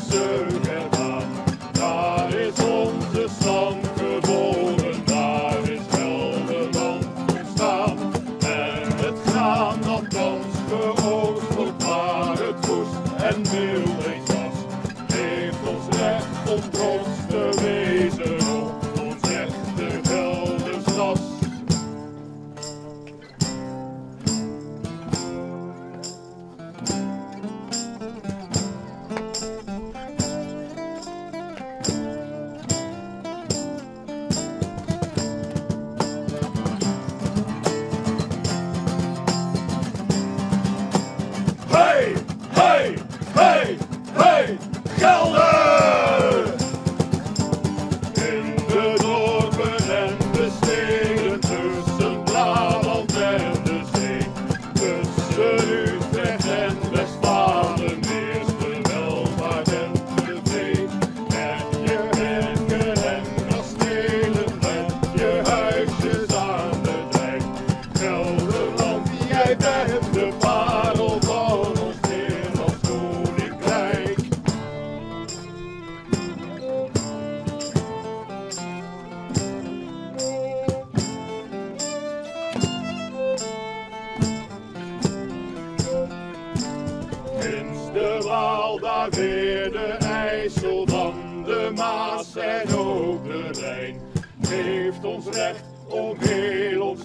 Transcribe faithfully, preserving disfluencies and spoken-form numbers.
tussen gedaan. Daar is onze stam geboren, daar is Gelderland ontstaan. En het graan dat thans geoogst wordt waar het woest en mild eens was, heeft ons recht om trots te wezen op ons echte Gelders ras. Hey, hey, hey, hey, Gelder! In de dorpen en de steden, tussen Brabant en de zee, tussen Utrecht en Westfalen, is de welvaart en de vrede. Met je hekken en kastelen, met je huisjes aan de dijk. Gelderland, jij bent de parel van ons Nederlands koninkrijk. Ginds de Waal, daar weer de IJssel, dan de Maas en ook de Rijn, geeft ons recht om heel ons